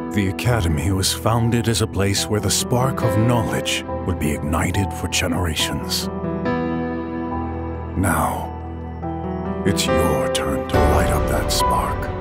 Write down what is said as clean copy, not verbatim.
The Academy was founded as a place where the spark of knowledge would be ignited for generations. Now, it's your turn to light up that spark.